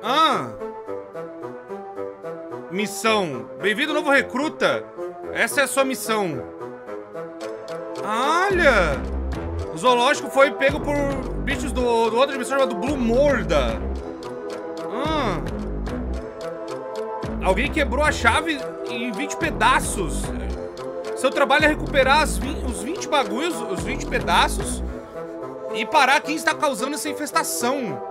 Ah! Missão. Bem-vindo, novo recruta. Essa é a sua missão. Olha! O zoológico foi pego por bichos do outra dimensão chamado Blue Morda. Ah! Alguém quebrou a chave em 20 pedaços. Seu trabalho é recuperar os 20 bagulhos, os 20 pedaços, e parar quem está causando essa infestação.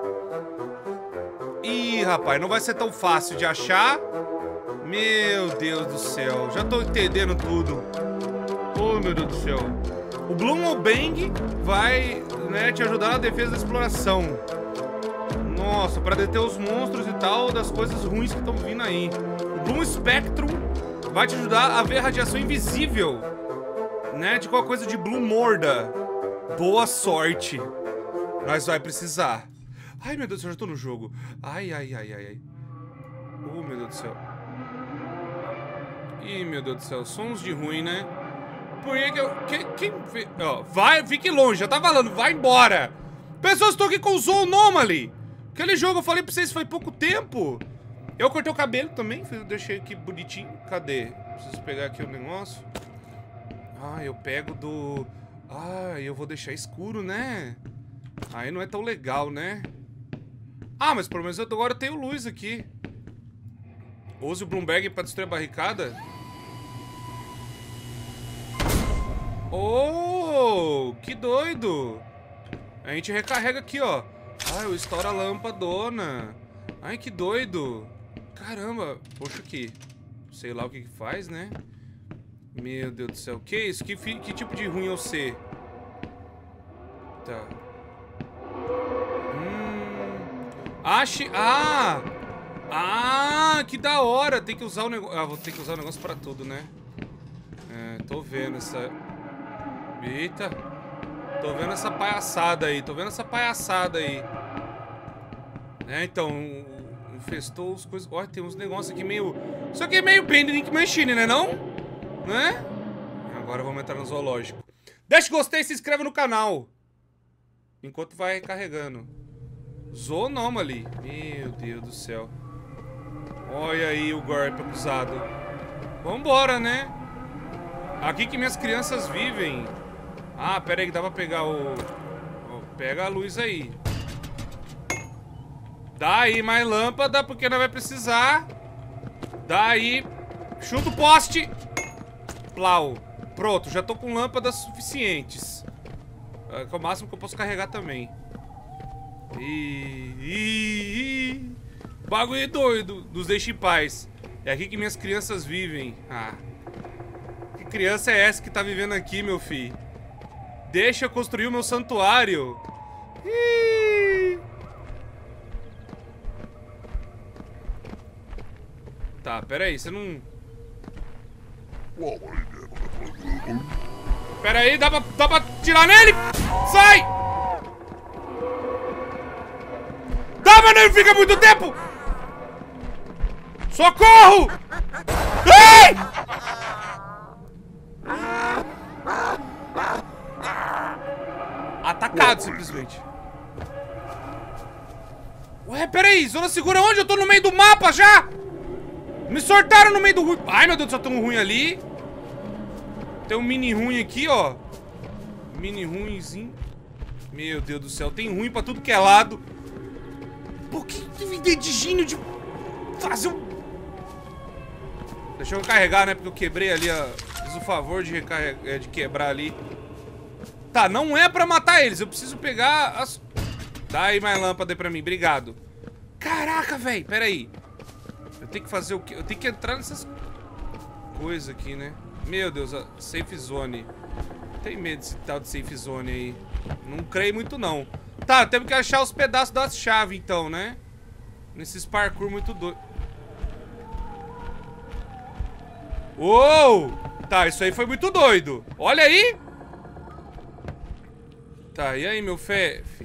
Ih, rapaz, não vai ser tão fácil de achar. Meu Deus do céu, já tô entendendo tudo. Oh, meu Deus do céu. O Bloomobang vai, né, te ajudar na defesa da exploração. Nossa, pra deter os monstros e tal, das coisas ruins que estão vindo aí. O Bloom Spectrum vai te ajudar a ver a radiação invisível, né, de qualquer coisa de Blue Morda. Boa sorte. Nós vai precisar. Ai, meu Deus do céu, eu já tô no jogo. Ai, ai, ai, ai, ai. Oh, meu Deus do céu. Ih, meu Deus do céu, sons de ruim, né? Por que eu... Quem... Ó, vai, fique longe, já tá falando, vai embora. Pessoas estão aqui com o Zoo Anomaly. Aquele jogo eu falei pra vocês foi pouco tempo. Eu cortei o cabelo também, deixei aqui bonitinho. Cadê? Preciso pegar aqui o negócio. Ah, eu pego do... Ah, eu vou deixar escuro, né? Aí não é tão legal, né? Ah, mas pelo menos agora eu tenho luz aqui. Use o Bloomberg pra destruir a barricada. Oh, que doido. A gente recarrega aqui, ó. Ah, eu estouro a lâmpadona. Ai, que doido. Caramba. Poxa, aqui. Sei lá o que que faz, né? Meu Deus do céu. Que isso? Que tipo de ruim eu sei? Tá. Ache... Ah! Ah, que da hora. Tem que usar o negócio... Ah, vou ter que usar o negócio pra tudo, né? É, tô vendo essa... Eita. Tô vendo essa palhaçada aí. Tô vendo essa palhaçada aí. É, então... Infestou as coisas... Olha, tem uns negócios aqui meio... Isso aqui é meio Vending Machine, né não? Né? Agora vamos entrar no zoológico. Deixa o gostei e se inscreve no canal. Enquanto vai carregando. Zoo Anomaly. Meu Deus do céu. Olha aí o golpe acusado. Vambora, né? Aqui que minhas crianças vivem. Ah, pera aí que dá pra pegar o... Pega a luz aí. Dá aí mais lâmpada, porque não vai precisar. Dá aí. Chuta o poste. Plau. Pronto, já tô com lâmpadas suficientes. É o máximo que eu posso carregar também. Bagulho doido. Nos deixe em paz. É aqui que minhas crianças vivem. Ah. Que criança é essa que tá vivendo aqui, meu filho? Deixa eu construir o meu santuário. Tá, pera aí, você não... Pera aí, dá pra tirar nele? Sai! Dá, mas não fica muito tempo! Socorro! Ei! Atacado, simplesmente. Ué, peraí, zona segura onde? Eu tô no meio do mapa já! Me sortaram no meio do ruim. Ai, meu Deus do céu, tem um ruim ali. Tem um mini ruim aqui, ó. Mini ruimzinho. Meu Deus do céu, tem ruim pra tudo que é lado. Pô, que dedinho de fazer um... Deixa eu carregar, né? Porque eu quebrei ali, ó. Fiz o favor de quebrar ali. Tá, não é pra matar eles. Eu preciso pegar as... Dá aí mais lâmpada aí pra mim, obrigado. Caraca, velho, pera aí. Eu tenho que fazer o quê? Eu tenho que entrar nessas coisas aqui, né? Meu Deus, a safe zone. Tem medo desse tal de safe zone aí. Não creio muito, não. Tá, temos que achar os pedaços da chave, então, né? Nesses parkour muito doido. Uou! Tá, isso aí foi muito doido. Olha aí! Tá, e aí, meu fefe?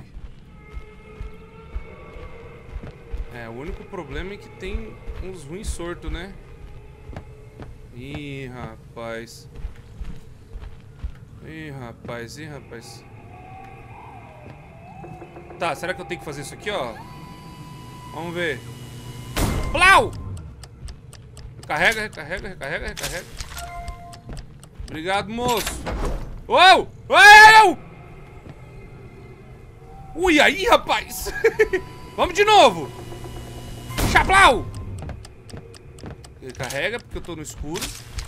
É, o único problema é que tem uns ruins sortos, né? Ih, rapaz. Ih, rapaz, ih, rapaz. Tá, será que eu tenho que fazer isso aqui, ó? Vamos ver. Plau! Recarrega, recarrega, recarrega, recarrega. Obrigado, moço. Uou! Uou! Ui, aí, rapaz. Vamos de novo. Chaplau! Recarrega, porque eu tô no escuro.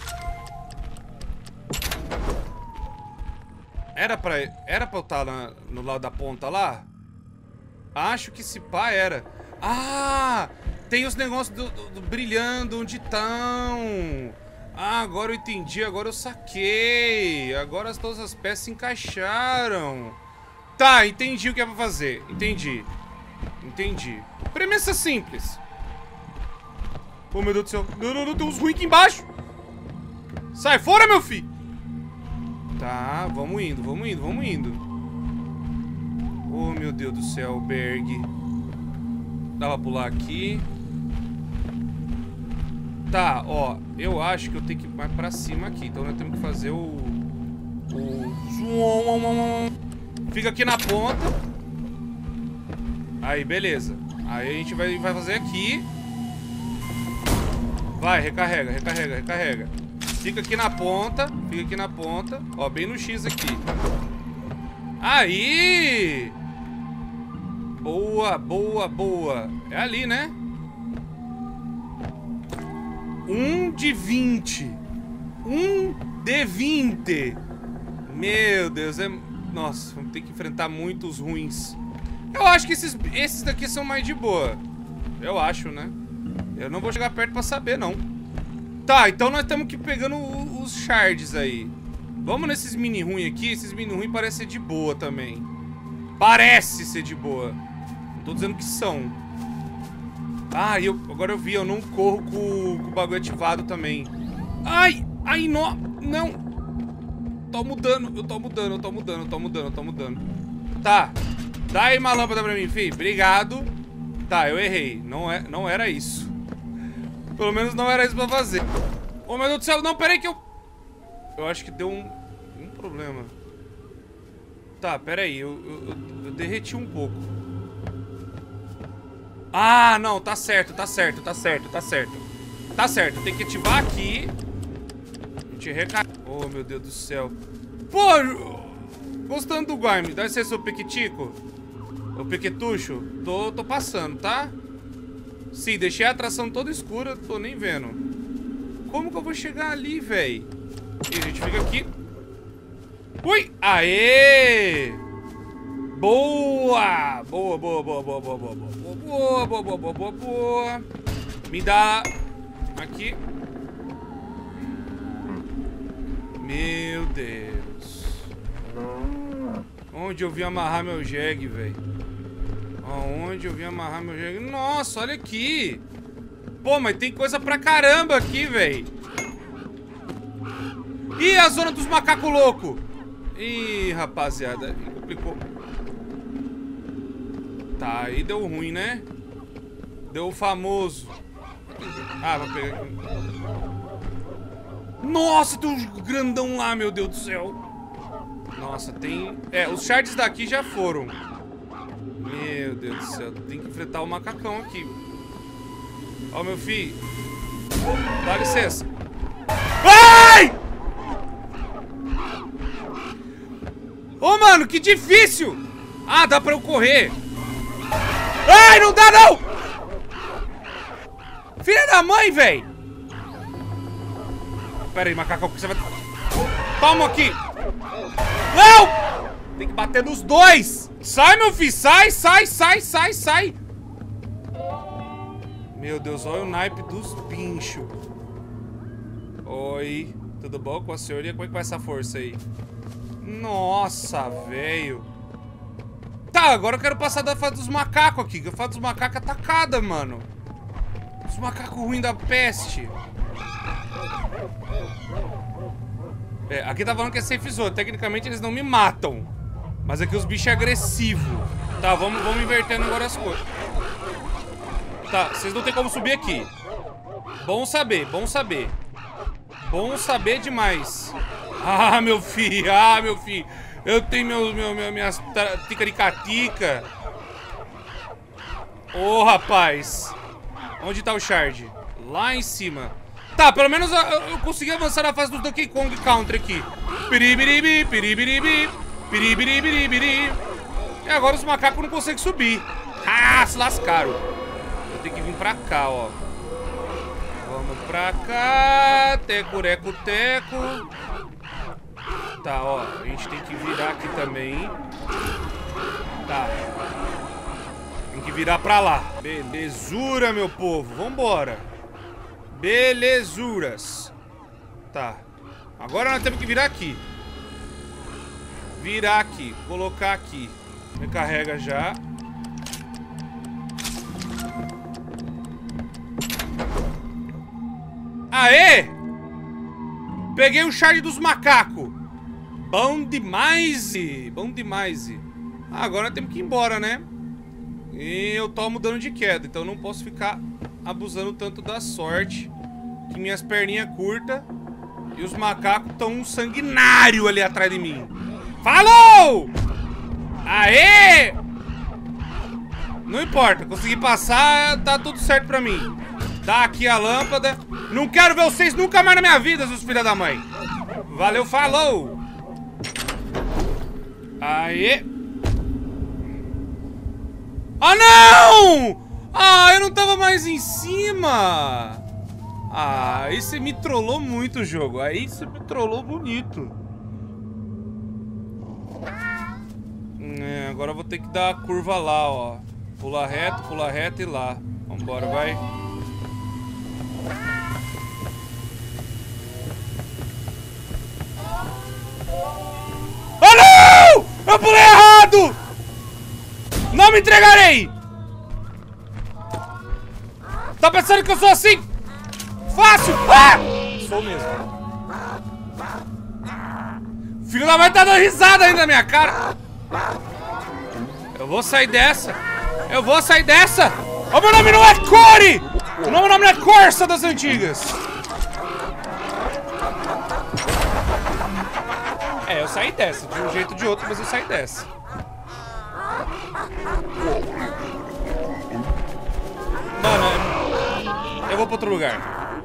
Era pra eu estar no lado da ponta lá? Acho que esse pá era. Ah! Tem os negócios do brilhando, onde estão? Ah, agora eu entendi, agora eu saquei. Agora todas as peças se encaixaram. Tá, entendi o que é pra fazer. Entendi. Entendi. Premissa simples. Oh, meu Deus do céu. Não, não, não, tem uns ruins aqui embaixo. Sai fora, meu filho. Tá, vamos indo, vamos indo, vamos indo. Oh, meu Deus do céu, Berg. Dá pra pular aqui. Tá, ó. Eu acho que eu tenho que ir mais pra cima aqui. Então nós temos que fazer o... Fica aqui na ponta. Aí, beleza. Aí a gente vai fazer aqui. Vai, recarrega, recarrega, recarrega. Fica aqui na ponta. Fica aqui na ponta. Ó, bem no X aqui. Aí! Boa, boa, boa. É ali, né? 1 de 20. 1 de 20. Meu Deus, é... Nossa, vamos ter que enfrentar muitos ruins. Eu acho que esses daqui são mais de boa. Eu acho, né? Eu não vou chegar perto pra saber, não. Tá, então nós estamos aqui pegando os shards aí. Vamos nesses mini ruins aqui. Esses mini ruins parecem ser de boa também. Parece ser de boa. Não tô dizendo que são. Ah, agora eu vi, eu não corro com o bagulho ativado também. Ai, ai, não. Tô mudando, eu tô mudando, eu tô mudando, eu tô mudando, eu tô mudando. Tá, dá aí uma lâmpada pra mim, filho. Obrigado. Tá, eu errei. Não era isso. Pelo menos não era isso pra fazer. Oh, meu Deus do céu, não, peraí que eu... Eu acho que deu um problema. Tá, peraí, eu derreti um pouco. Ah, não, tá certo, tá certo, tá certo, tá certo. Tá certo, tem que ativar aqui. A gente recarrega. Oh, meu Deus do céu. Pô, gostando do Guime. Dá licença, o Pequitico. O Pequetucho. Tô passando, tá? Sim, deixei a atração toda escura, tô nem vendo. Como que eu vou chegar ali, véi? E a gente fica aqui. Ui! Aê! Boa! Boa, boa, boa, boa, boa, boa, boa, boa, boa, boa, boa, boa, boa. Me dá aqui. Meu Deus. Onde eu vim amarrar meu jegue, velho? Onde eu vim amarrar meu jegue? Nossa, olha aqui. Pô, mas tem coisa pra caramba aqui, velho. Ih, a zona dos macacos loucos. Ih, rapaziada, complicou. Tá, aí deu ruim, né? Deu o famoso. Ah, vou pegar aqui. Nossa, tem um grandão lá, meu Deus do céu. Nossa, tem... É, os shards daqui já foram. Meu Deus do céu, tem que enfrentar o macacão aqui. Ó, meu filho. Dá licença. Ai! Ô, mano, que difícil. Ah, dá pra eu correr. Ai, não dá, não! Filha da mãe, velho! Pera aí, macacão, que você vai... Toma aqui! Não! Tem que bater nos dois! Sai, meu filho! Sai, sai, sai, sai, sai! Meu Deus, olha o naipe dos pinchos. Oi, tudo bom com a senhoria? Como é que vai essa força aí? Nossa, velho! Tá, agora eu quero passar da fase dos macacos aqui. Que a fase dos macacos é atacada, mano. Os macacos ruins da peste. É, aqui tá falando que é safe zone. Tecnicamente eles não me matam. Mas aqui os bichos é agressivo. Tá, vamos invertendo agora as coisas. Tá, vocês não tem como subir aqui. Bom saber, bom saber. Bom saber demais. Ah, meu filho, ah, meu filho. Eu tenho minhas ticaricatica. Ô, rapaz. Onde tá o shard? Lá em cima. Tá, pelo menos eu consegui avançar na fase do Donkey Kong Country aqui. Piribiribi, piribiribi, piribiribiribiri. E agora os macacos não conseguem subir. Ah, se lascaram. Eu tenho que vir pra cá, ó. Vamos pra cá. Tecureco, teco. Tá, ó. A gente tem que virar aqui também. Tá. Tem que virar pra lá. Belezura, meu povo. Vambora. Belezuras. Tá. Agora nós temos que virar aqui. Virar aqui. Colocar aqui. Recarrega já. Aê! Peguei o shard dos macacos. Bom demais. Bom demais. Agora nós temos que ir embora, né? E eu tomo dano de queda. Então eu não posso ficar abusando tanto da sorte. Que minhas perninhas curtas. E os macacos estão um sanguinário ali atrás de mim. Falou! Aê! Não importa, consegui passar, tá tudo certo pra mim. Dá aqui a lâmpada. Não quero ver vocês nunca mais na minha vida, seus filhos da mãe. Valeu, falou! Aê! Ah, não! Ah, eu não tava mais em cima! Ah, aí você me trollou muito o jogo. Aí você me trollou bonito. Agora eu vou ter que dar a curva lá, ó. Pula reto e lá. Vambora, vai. Ah, não! Eu pulei errado! Não me entregarei! Tá pensando que eu sou assim? Fácil! Ah! Sou mesmo. Filho da mãe tá dando risada ainda na minha cara. Eu vou sair dessa. Eu vou sair dessa. O meu nome não é Core! O meu nome não é Corsa das antigas. É, eu saí dessa. De um jeito ou de outro, mas eu saí dessa. Mano, eu vou pra outro lugar.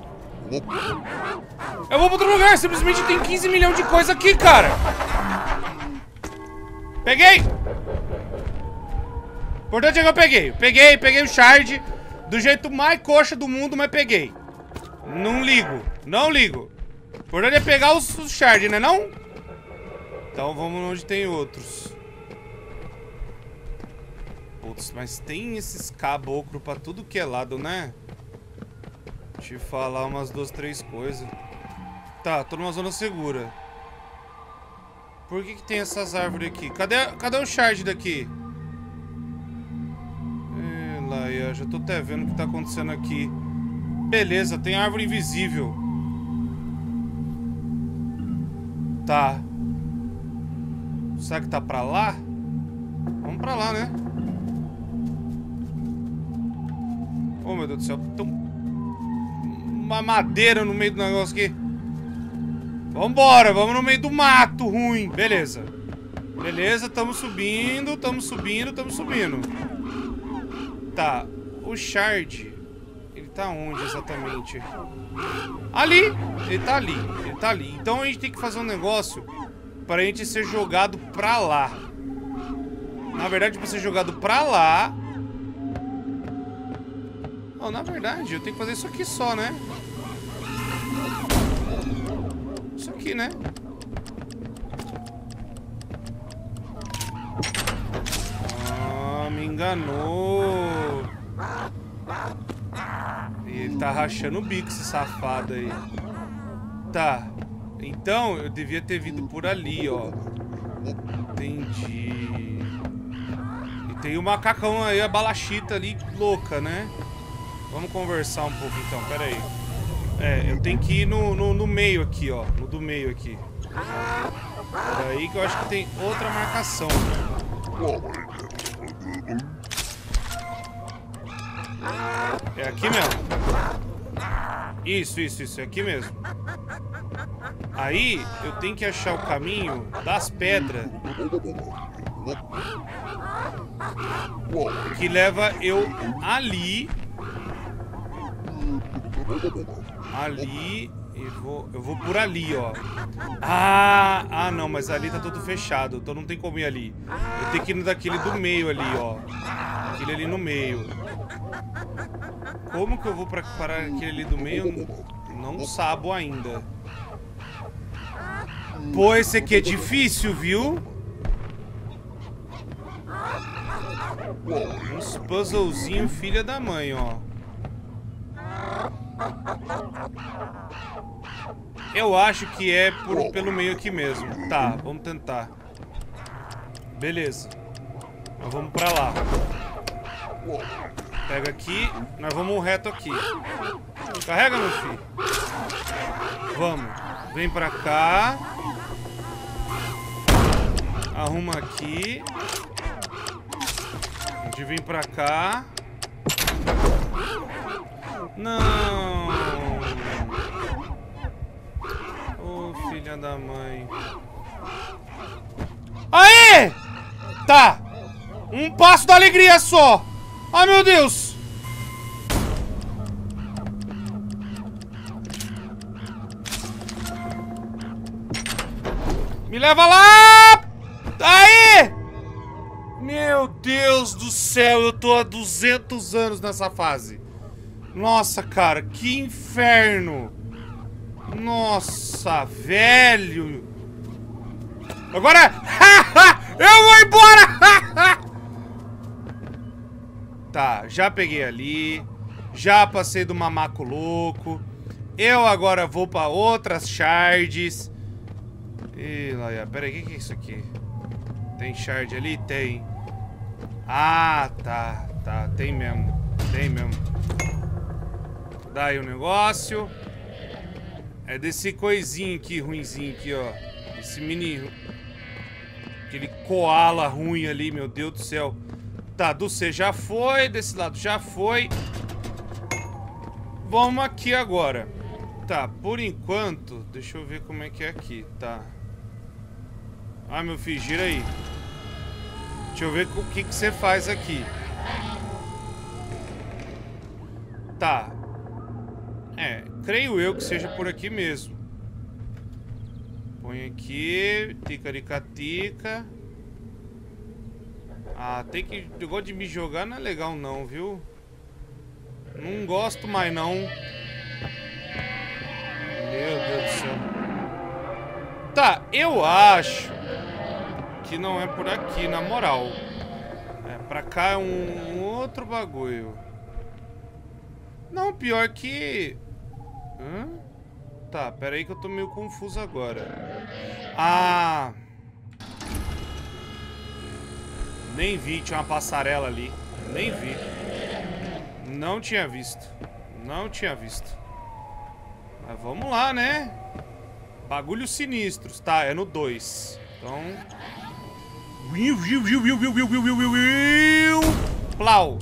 Eu vou pra outro lugar. Simplesmente tem 15 milhões de coisa aqui, cara. Peguei! O importante é que eu peguei. Peguei o shard do jeito mais coxa do mundo, mas peguei. Não ligo. Não ligo. O importante é pegar os shard, né não? Então vamos onde tem outros. Putz, mas tem esses caboclos pra tudo que é lado, né? Deixa eu falar umas 2, 3 coisas. Tá, tô numa zona segura. Por que tem essas árvores aqui? Cadê o shard daqui? Lá, eu já tô até vendo o que tá acontecendo aqui. Beleza, tem árvore invisível. Tá. Será que tá pra lá? Vamos pra lá, né? Oh, meu Deus do céu. Tem uma madeira no meio do negócio aqui. Vambora, vamos no meio do mato ruim. Beleza. Beleza, tamo subindo, tamo subindo. Tá, o shard, ele tá onde exatamente? Ali, ele tá ali. Então a gente tem que fazer um negócio pra gente ser jogado pra lá. Na verdade, pra ser jogado pra lá... Oh, na verdade, eu tenho que fazer isso aqui só, né? Isso aqui, né? Ah, me enganou. Ele tá rachando o bico, esse safado aí. Tá. Então, eu devia ter vindo por ali, ó. Entendi. E tem o macacão aí, a balachita ali, louca, né? Vamos conversar um pouco, então. Pera aí. É, eu tenho que ir no meio aqui, ó. No do meio aqui. Peraí que eu acho que tem outra marcação. É aqui mesmo. Isso. É aqui mesmo. Aí, eu tenho que achar o caminho das pedras. que leva eu ali. Ali. E eu vou por ali, ó. Ah, não, mas ali tá tudo fechado. Então não tem como ir ali. Eu tenho que ir no daquele do meio ali, ó. Aquele ali no meio. Como que eu vou parar aquele ali do meio? Não sabo ainda. Pô, esse aqui é difícil, viu? Uns puzzlezinhos filha da mãe, ó. Eu acho que é pelo meio aqui mesmo. Tá, vamos tentar. Beleza. Nós vamos pra lá. Pega aqui. Nós vamos reto aqui. Carrega, meu filho. Vamos. Vem pra cá. Arruma aqui. A gente vem pra cá. Não. Ô, filha da mãe. Aê! Tá. Um passo da alegria só. Ai, meu Deus. Me leva lá. Aí! Meu Deus do céu, eu tô há 200 anos nessa fase. Nossa, cara, que inferno. Nossa, velho. Agora... eu vou embora! Tá, já peguei ali. Já passei do mamaco louco. Eu agora vou pra outras shards. Ih, Laia, pera aí, o que é isso aqui? Tem shard ali? Tem. Ah, tá, tá, tem mesmo. Tem mesmo. Dá aí o negócio. É desse coisinho aqui, ruinzinho aqui, ó. Esse mini... aquele koala ruim ali, meu Deus do céu. Tá, do C já foi, desse lado já foi. Vamos aqui agora. Tá, por enquanto, deixa eu ver como é que é aqui, tá. Ah, meu filho, gira aí. Deixa eu ver o que você faz aqui. Tá. É, creio eu que seja por aqui mesmo. Põe aqui, ticaricatica. Ah, tem que... o negócio de me jogar não é legal não, viu? Não gosto mais não. Meu Deus do céu. Tá, eu acho que não é por aqui, na moral. É, pra cá é um outro bagulho. Não, pior que... hã? Tá, pera aí que eu tô meio confuso agora. Ah... nem vi, tinha uma passarela ali. Nem vi. Não tinha visto. Não tinha visto. Mas vamos lá, né? Bagulhos sinistros. Tá, é no 2. Então... plau.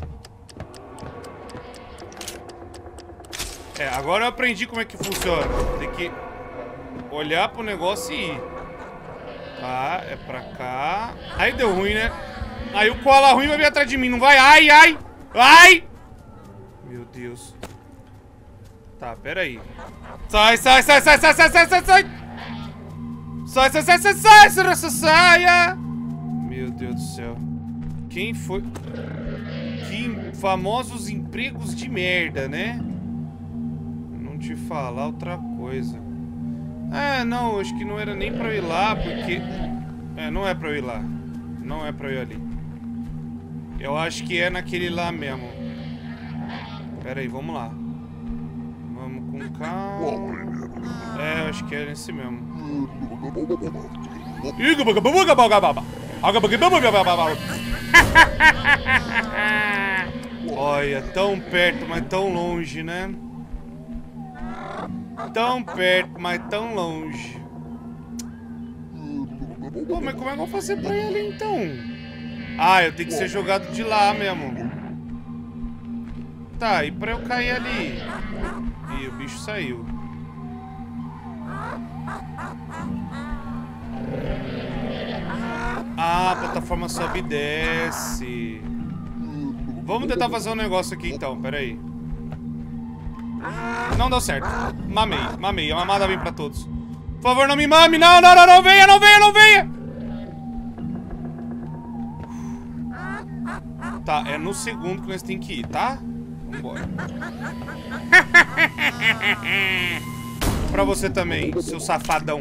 É, agora eu aprendi como é que funciona. Tem que olhar pro negócio e ir. Tá, é pra cá. Aí deu ruim, né? Aí o koala ruim vai vir atrás de mim, não vai? Ai, ai! Ai! Meu Deus. Tá, pera aí. Sai, sai, sai, sai, sai, sai, sai, sai, sai! Sai, sai, sai, sai, sai, sai, sai, saia! Meu Deus do céu. Quem foi? Que famosos empregos de merda, né? Não te falar outra coisa. É, não, acho que não era nem pra eu ir lá, porque... é, não é pra eu ir lá. Não é pra eu ir ali. Eu acho que é naquele lá mesmo. Pera aí, vamos lá. Vamos com calma. É, eu acho que é nesse mesmo. Olha, tão perto, mas tão longe, né? Tão perto, mas tão longe. Pô, mas como é que eu vou fazer pra ir ali então? Ah, eu tenho que ser jogado de lá mesmo. Tá, e pra eu cair ali? Ih, o bicho saiu. Ah, a plataforma sobe e desce. Vamos tentar fazer um negócio aqui então, pera aí. Não deu certo. Mamei. A mamada vem pra todos. Por favor, não me mame. Não venha, não venha. Tá, é no segundo que nós temos que ir, tá? Vambora. Pra você também, seu safadão.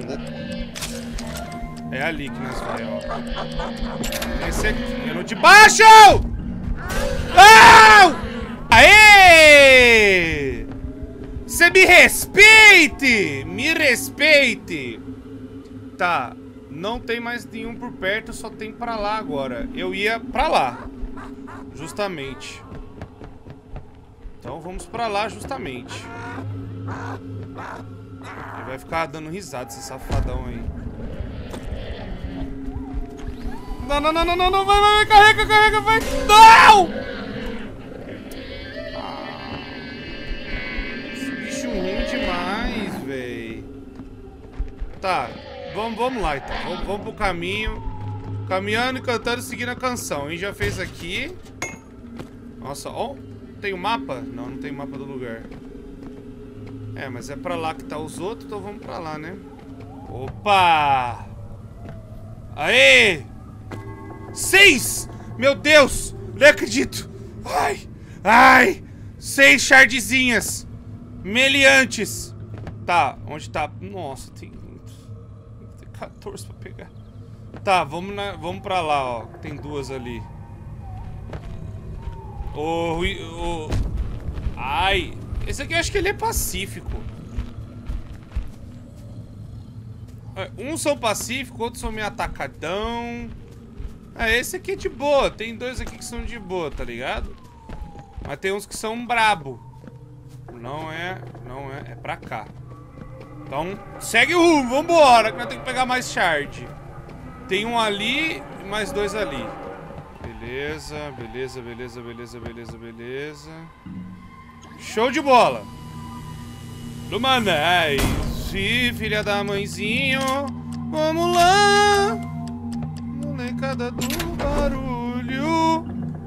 É ali que nós vai, ó. Esse aqui, no de baixo! Não! Aê! Você me respeite! Me respeite! Tá, não tem mais nenhum por perto, só tem pra lá agora. Eu ia pra lá. Justamente. Então vamos pra lá justamente. Ele vai ficar dando risada, esse safadão aí. Não, vai, carrega, vai. Não! Esse bicho ruim demais, véi. Tá, vamos lá então. Vamos pro caminho. Caminhando e cantando, seguindo a canção. A gente já fez aqui. Nossa, ó. Tem o mapa? Não tem mapa do lugar. É, mas é pra lá que tá os outros, então vamos pra lá, né? Opa! Aê! 6! Meu Deus! Não acredito! Ai! 6 shardzinhas! Meliantes! Tá, onde tá? Nossa, tem 14 pra pegar. Tá, vamos pra lá, ó. Tem 2 ali. Ai! Esse aqui eu acho que ele é pacífico. Uns são pacíficos, outros são meio atacadão. Esse aqui é de boa. Tem 2 aqui que são de boa, tá ligado? Mas tem uns que são brabo. Não é, é pra cá. Então, segue o rumo, vambora, que nós temos que pegar mais shard. Tem um ali e mais 2 ali. Beleza. Show de bola. Lumanais, filha da mãezinho. Vamos lá. Molecada do barulho.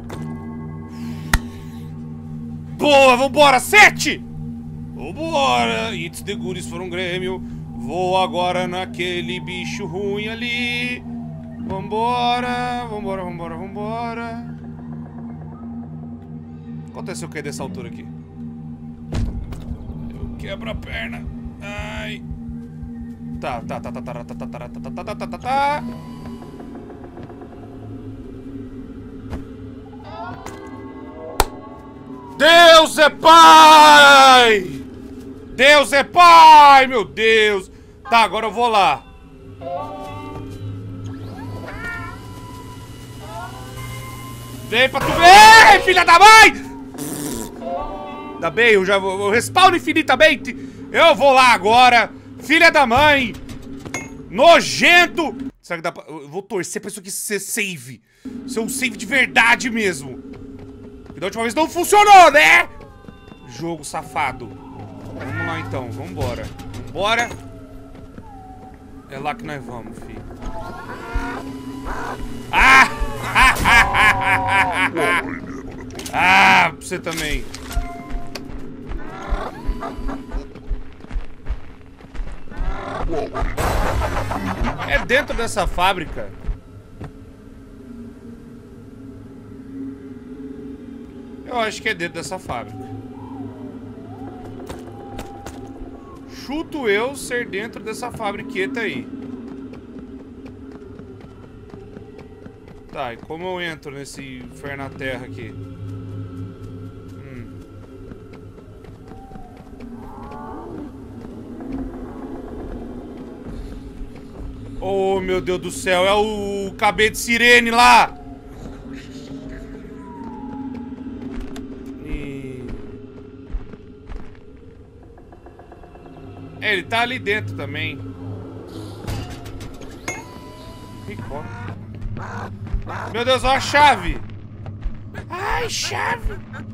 Boa, vambora, 7. Vambora. It's the goodies for um Grêmio. Vou agora naquele bicho ruim ali. Vambora. Aconteceu o que dessa altura aqui? Eu quebro a perna. Ai. Tá. Deus é pai! Deus é pai, meu Deus! Tá, agora eu vou lá. Vem pra tu ver! Ei, filha da mãe! Ainda bem, eu respawno infinitamente. Eu vou lá agora. Filha da mãe! Nojento! Será que dá pra... Eu vou torcer pra isso aqui ser save. Ser um save de verdade mesmo. Porque da última vez não funcionou, né? Jogo safado. Vamos lá então, vambora. É lá que nós vamos, filho. Ah! Ah, pra você também. É dentro dessa fábrica. Eu acho que é dentro dessa fábrica. Chuto eu ser dentro dessa fabriqueta aí. Tá, e como eu entro nesse inferno na terra aqui? Oh, meu Deus do céu, é o cabelo de sirene lá! É, ele tá ali dentro também. Meu Deus, olha a chave! Ai, chave!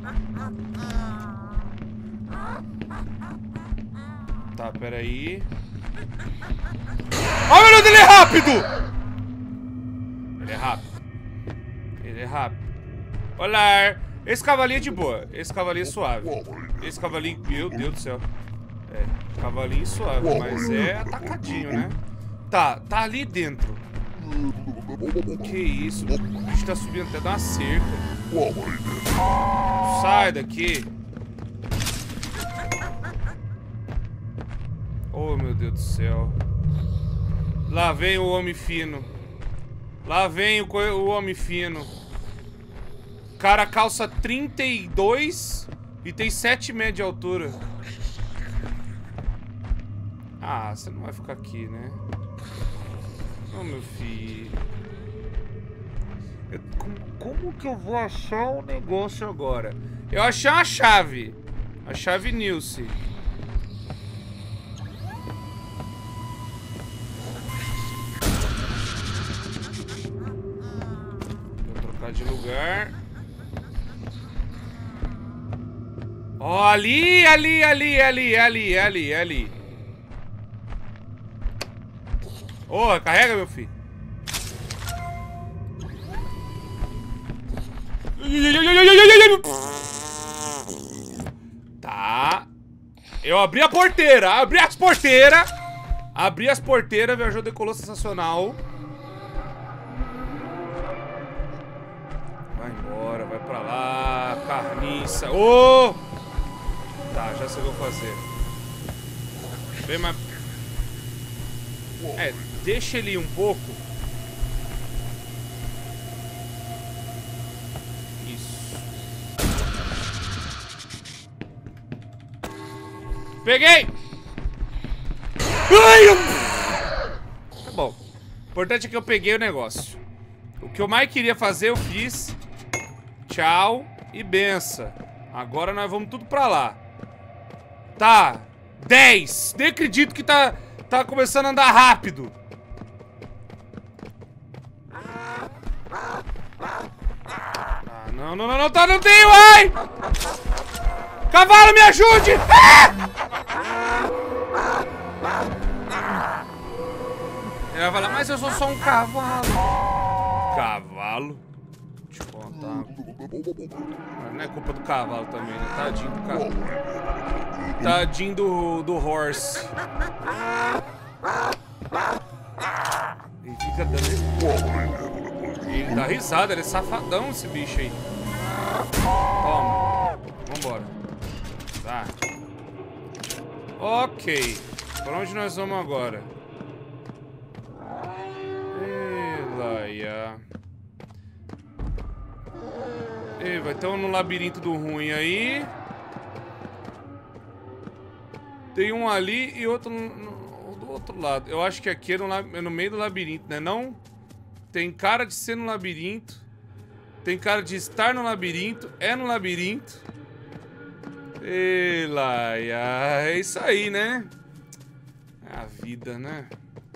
Tá, peraí. Oh, meu Deus, ele é rápido! Ele é rápido. Olá! Esse cavalinho é de boa. Esse cavalinho é suave. Esse cavalinho... Meu Deus do céu. É, cavalinho suave, mas é atacadinho, né? Tá ali dentro. Que isso? O bicho tá subindo até da cerca. Sai daqui. Oh, meu Deus do céu. Lá vem o homem fino. Lá vem o homem fino. O cara calça 32 e tem 7 metros de altura. Ah, você não vai ficar aqui, né? Não, meu filho. Como que eu vou achar o negócio agora? Eu achei uma chave. A chave Nilce. Vou trocar de lugar. Ó, ali. Ô, carrega, meu filho. Tá. Eu abri a porteira. Abri as porteiras. Viajou, decolou, sensacional. Vai embora, vai pra lá. Carniça. Ô! Tá, já sei o que eu vou fazer. Vem mais... É, deixa ele ir um pouco. Isso. Peguei! Tá bom. O importante é que eu peguei o negócio. O que eu mais queria fazer, eu fiz. Tchau e benção. Agora nós vamos tudo pra lá. Tá. 10. Nem acredito que tá começando a andar rápido. Ah, não, tá, não tenho, ai! Cavalo, me ajude! Ele vai falar, mas eu sou só um cavalo. Cavalo? Deixa eu contar. Não é culpa do cavalo também, né? Tadinho do cavalo. Tadinho do horse. Ele fica dando... Ele dá risada, ele é safadão esse bicho aí. Toma. Vambora. Tá. Ok. Pra onde nós vamos agora? Elaia. Ei, vai ter um no labirinto do ruim aí. Tem um ali e outro do outro lado. Eu acho que aqui é no meio do labirinto, né? Não? Tem cara de ser no labirinto. Tem cara de estar no labirinto. É no labirinto. Ei, Laia. É isso aí, né? É a vida, né?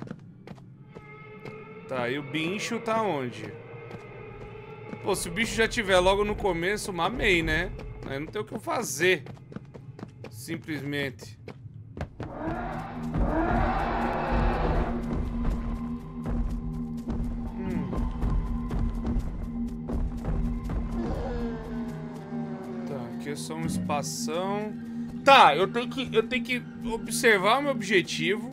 Tá, e o bicho tá onde? Pô, se o bicho já tiver logo no começo, mamei, né? Aí não tem o que eu fazer. Simplesmente. Tá, aqui é só um espação. Tá, eu tenho que observar o meu objetivo.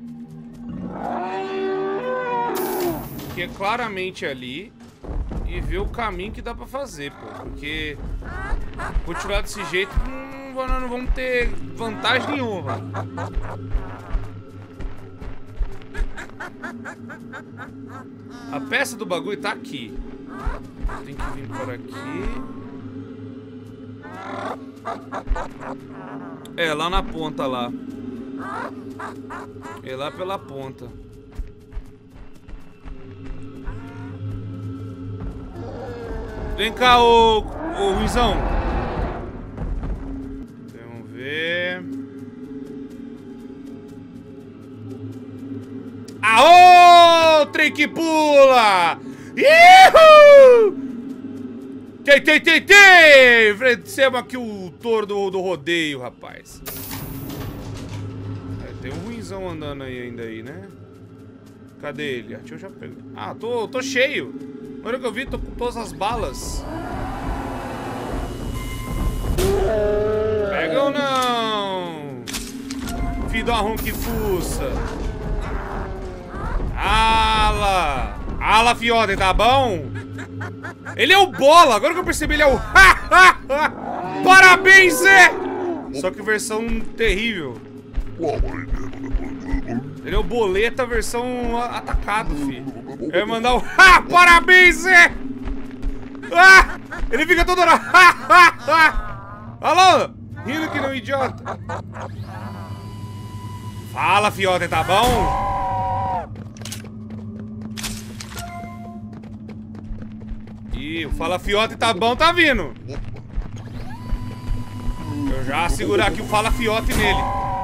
Que é claramente ali. E ver o caminho que dá pra fazer, pô. Porque continuar desse jeito, não vamos ter vantagem nenhuma. A peça do bagulho tá aqui. Tem que vir por aqui. É, lá na ponta lá. É lá pela ponta. Vem cá, ô Ruizão. Vamos ver. Aô, trem que pula! Ihu! Tem! Vencemos aqui o touro do rodeio, rapaz. Tem um Ruizão andando aí ainda aí, né? Cadê ele? Deixa eu já pegar. Ah, tô cheio. Na hora que eu vi, tô com todas as balas. me dá uma ronquifuça. Ala! Ala, fiote, tá bom? Ele é o bola, agora que eu percebi, ele é o... Parabéns, Zé! Só que versão terrível. Ele é o boleta versão atacado, filho. Eu ia mandar o... Parabéns, Zé! Ele fica toda hora... Alô? Rindo que não, idiota. Fala, fiote, tá bom? Ih, o Fala Fiote tá bom, tá vindo. Eu já segurar aqui o Fala Fiote nele.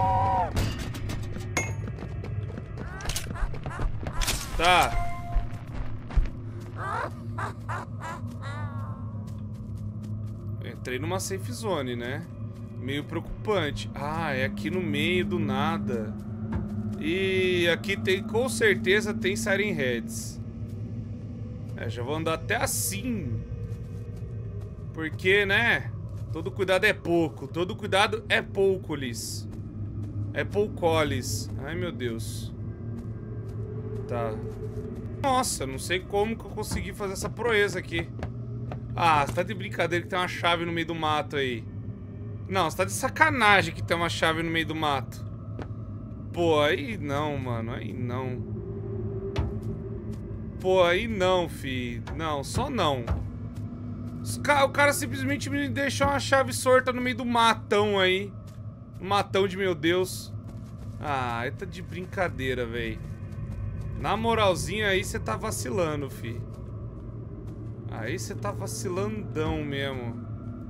Tá. Entrei numa safe zone, né? Meio preocupante. Ah, é aqui no meio do nada. E aqui tem, com certeza tem Siren Heads. Já vou andar até assim. Porque, né? Todo cuidado é pouco. Todo cuidado é pouco-lhes. É pouco-lhes. Ai, meu Deus. Tá. Nossa, não sei como que eu consegui fazer essa proeza aqui. Ah, você tá de brincadeira que tem uma chave no meio do mato aí. Não, você tá de sacanagem que tem uma chave no meio do mato. Pô, aí não, mano. Aí não. Pô, aí não, fi. Não, só não. O cara simplesmente me deixou uma chave sorta no meio do matão aí. Um matão de meu Deus. Ah, aí tá de brincadeira, velho. Na moralzinha aí você tá vacilando, fi. Aí você tá vacilandão mesmo.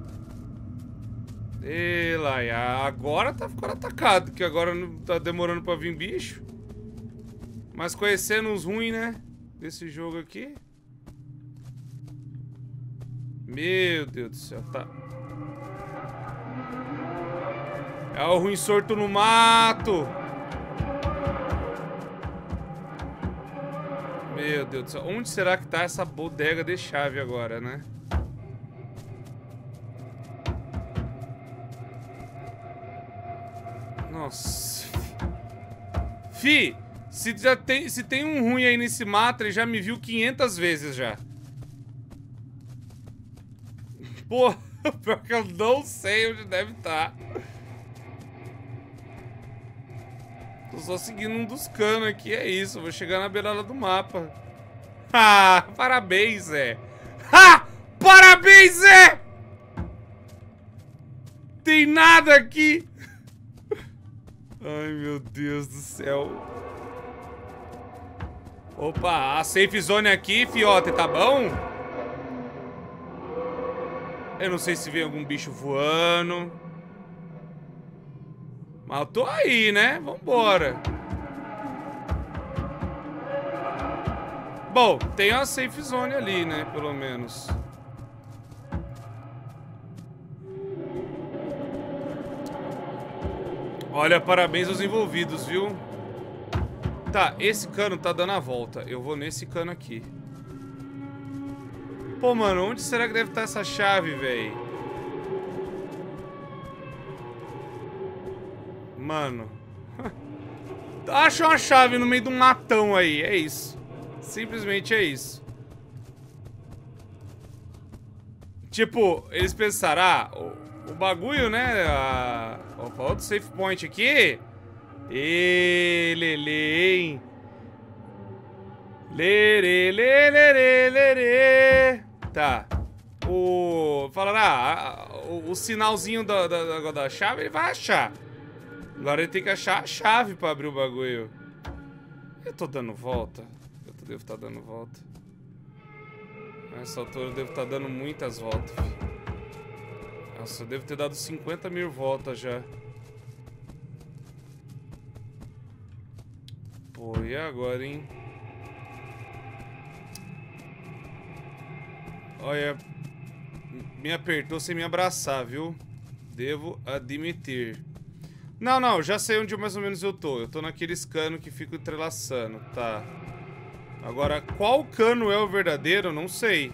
E lá, agora tá ficando atacado, que agora não tá demorando pra vir bicho. Mas conhecendo os ruins, né? Desse jogo aqui. Meu Deus do céu, tá. É o ruim sorto no mato. Meu Deus do céu. Onde será que tá essa bodega de chave agora, né? Nossa. Fi, se tem um ruim aí nesse mato, ele já me viu 500 vezes já. Pô, pior que eu não sei onde deve estar. Tô só seguindo um dos canos aqui, é isso. Vou chegar na beirada do mapa. Ah, parabéns, Zé. Ah, parabéns, Zé! Tem nada aqui. Ai, meu Deus do céu. Opa, a safe zone aqui, fiote, tá bom? Eu não sei se vem algum bicho voando. Mas eu tô aí, né? Vambora. Bom, tem uma safe zone ali, né? Pelo menos. Olha, parabéns aos envolvidos, viu? Tá, esse cano tá dando a volta. Eu vou nesse cano aqui. Pô, mano, onde será que deve estar essa chave, velho? Mano. Acha uma chave no meio de um matão aí, é isso. Simplesmente é isso. Tipo, eles pensaram, ah, o bagulho, né? Opa, outro save point aqui. Ê, lele, hein? Lere, lere, lere, lere. Tá. Falaram, o sinalzinho da chave ele vai achar. Agora ele tem que achar a chave pra abrir o bagulho. Eu tô dando volta. Eu devo estar dando volta. Nessa altura eu devo estar dando muitas voltas, filho. Nossa, eu devo ter dado 50 mil voltas já. Pô, e agora, hein? Olha, me apertou sem me abraçar, viu? Devo admitir. Não, já sei onde mais ou menos eu tô. Eu tô naqueles canos que ficam entrelaçando, tá. Agora, qual cano é o verdadeiro, eu não sei.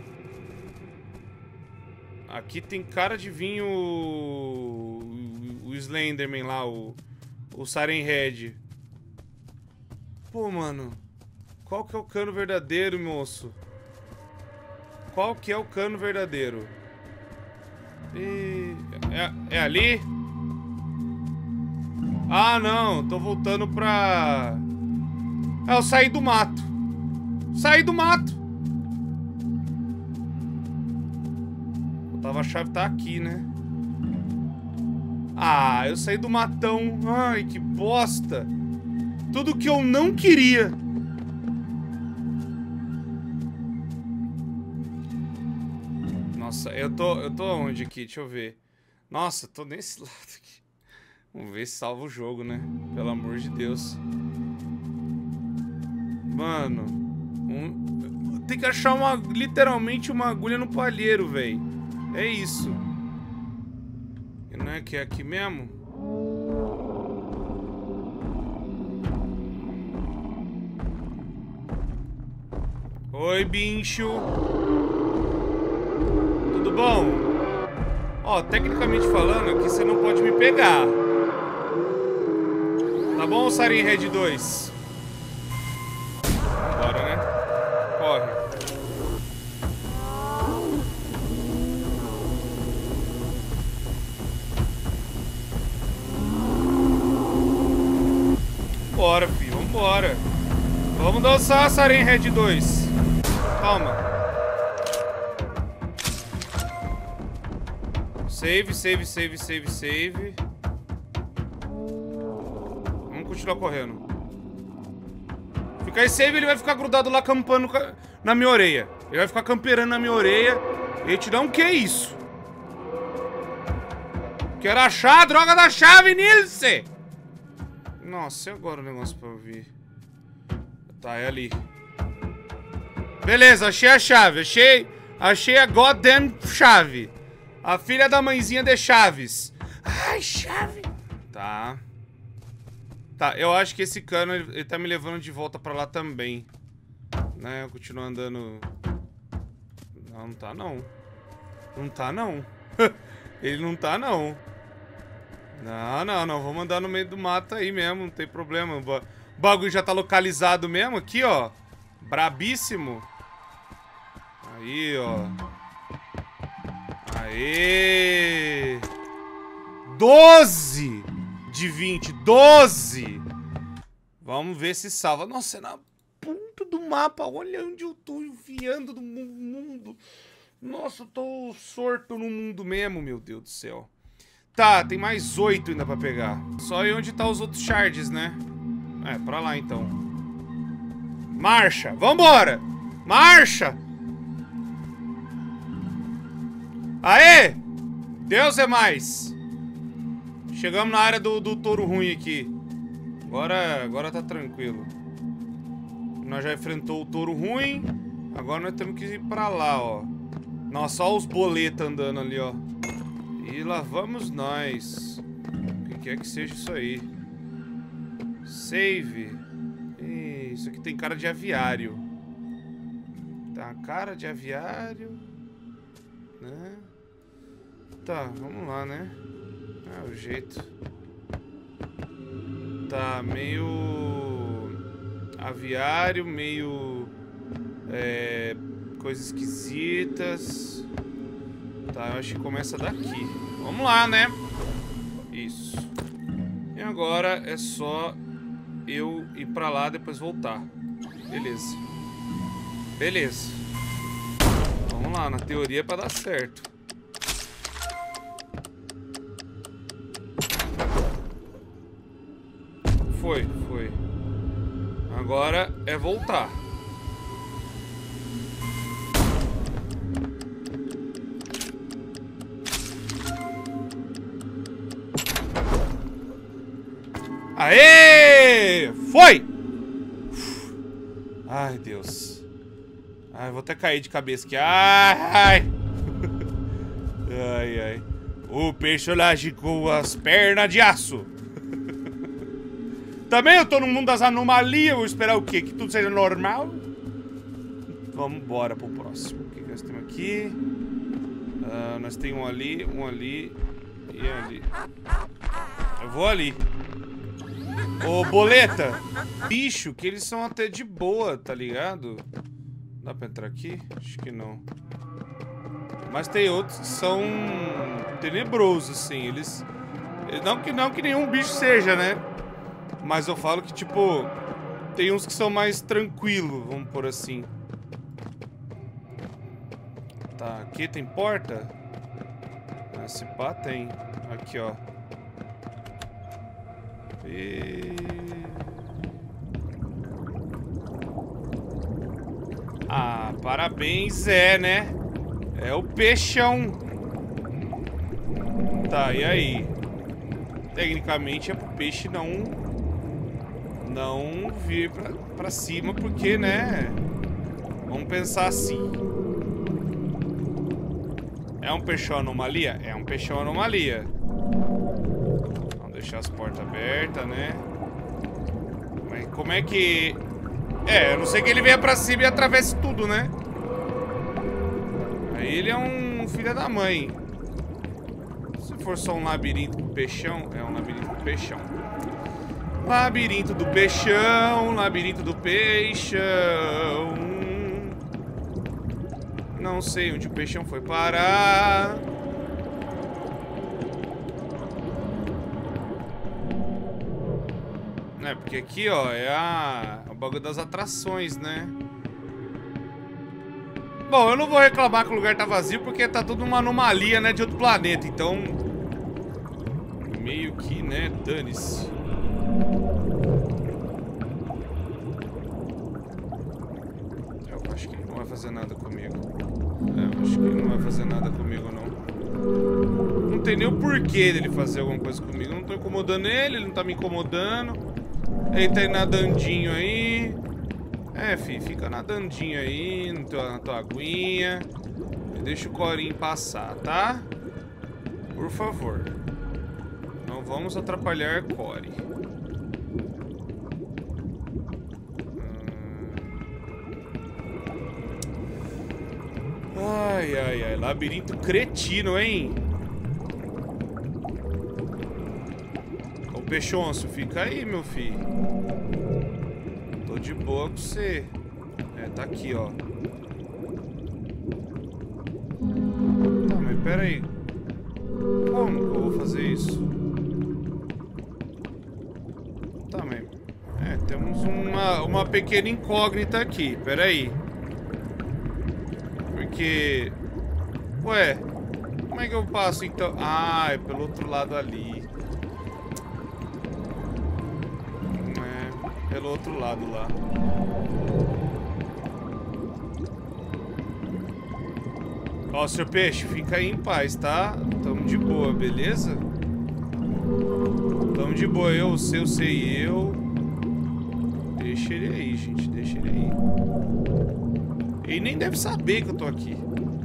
Aqui tem cara de vir o Slenderman lá, o Siren Head. Pô, mano. Qual que é o cano verdadeiro, moço? Qual que é o cano verdadeiro? É ali? Ah, não. Tô voltando pra... eu saí do mato. Saí do mato. A chave tá aqui, né? Ah, eu saí do matão. Ai, que bosta. Tudo que eu não queria. Nossa, eu tô onde aqui? Deixa eu ver. Nossa, tô nesse lado aqui. Vamos ver se salva o jogo, né? Pelo amor de Deus. Mano. Tem que achar literalmente uma agulha no palheiro, velho. É isso. Não é que é aqui mesmo? Oi, bicho. Tudo bom? Ó, tecnicamente falando, aqui você não pode me pegar. Tá bom, Siren Head 2? Bora, né? Corre. Vambora, filho, vambora. Vamos dançar, Siren Head 2. Toma. Save, save, save, save, save. Vamos continuar correndo. Ficar em save, ele vai ficar grudado lá campando na minha orelha. Ele vai ficar camperando na minha orelha. E te dá um que é isso? Quero achar a droga da chave, Nilce! Nossa, e agora o negócio pra eu vir? Tá, é ali. Beleza, achei a chave. Achei a goddamn chave. A filha da mãezinha de Chaves. Ai, chave. Tá. Tá, eu acho que esse cano, ele tá me levando de volta pra lá também. Né, eu continuo andando... Não, não tá não. Não tá não. Ele não tá não. Não. Vamos andar no meio do mato aí mesmo, não tem problema. O bagulho já tá localizado mesmo aqui, ó. Brabíssimo. Aí, ó. Aê! 12 de 20. 12! Vamos ver se salva. Nossa, é na ponta do mapa. Olha onde eu tô enfiando do mundo. Nossa, eu tô sorto no mundo mesmo, meu Deus do céu. Tá, tem mais 8 ainda pra pegar. Só aí onde tá os outros shards, né? É, pra lá então. Marcha! Vambora! Marcha! Aê! Deus é mais! Chegamos na área do touro ruim aqui. Agora tá tranquilo. Nós já enfrentou o touro ruim. Agora nós temos que ir pra lá, ó. Nossa, ó os boletos andando ali, ó. E lá vamos nós. O que quer que seja isso aí. Save. Isso aqui tem cara de aviário. Tá, cara de aviário. Né? Tá, vamos lá, né? É o jeito. Tá, meio... aviário, meio... coisas esquisitas. Tá, eu acho que começa daqui. Vamos lá, né? Isso. E agora é só eu ir pra lá, depois voltar. Beleza. Beleza. Vamos lá, na teoria é pra dar certo. Foi. Agora é voltar. Aê! Foi! Ai, Deus. Ai, vou até cair de cabeça aqui. Ai! Ai. O personagem com as pernas de aço. Também eu tô no mundo das anomalias. Vou esperar o quê? Que tudo seja normal? Vamos embora pro próximo. O que nós temos aqui? Nós temos um ali e ali. Eu vou ali. Ô, boleta. Bicho, que eles são até de boa, tá ligado? Dá pra entrar aqui? Acho que não. Mas tem outros que são tenebrosos, assim. Eles... Não que nenhum bicho seja, né? Mas eu falo que, tipo... Tem uns que são mais tranquilos, vamos por assim. Tá, aqui tem porta? Esse pá tem. Aqui, ó. Ah, parabéns, né? É o peixão. Tá, e aí? Tecnicamente é pro peixe não vir pra cima, porque, né? Vamos pensar assim. É um peixão anomalia? É um peixão anomalia. Vamos deixar as portas abertas, né? Mas como é que... a não ser que ele venha pra cima e atravesse tudo, né? Aí ele é um filho da mãe. Se for só um labirinto pro peixão, é um labirinto pro peixão. Labirinto do peixão, labirinto do peixão. Não sei onde o peixão foi parar. Porque aqui, ó, é o bagulho das atrações, né? Bom, eu não vou reclamar que o lugar tá vazio, porque tá tudo uma anomalia, né, de outro planeta. Então, meio que, né, dane-se. Eu acho que ele não vai fazer nada comigo. Eu acho que ele não vai fazer nada comigo, não. Não tem nem o porquê dele fazer alguma coisa comigo. Eu não tô incomodando ele não tá me incomodando. Ele tá aí nadandinho aí. Filho, fica nadandinho aí na tua aguinha. E deixa o corinho passar, tá? Por favor. Não vamos atrapalhar Core. Ai. Labirinto cretino, hein? Ô, Peixonço, fica aí, meu filho. Tô de boa com você. Tá aqui, ó. Tá, mas pera aí. Como que eu vou fazer isso? Tá, mas... temos uma pequena incógnita aqui. Pera aí. Porque... Ué, como é que eu passo então? Ah, é pelo outro lado ali. Pelo outro lado lá. Ó, seu peixe, fica aí em paz, tá? Tamo de boa, beleza? Tamo de boa, eu sei eu. Deixa ele aí, gente, deixa ele aí. Ele nem deve saber que eu tô aqui.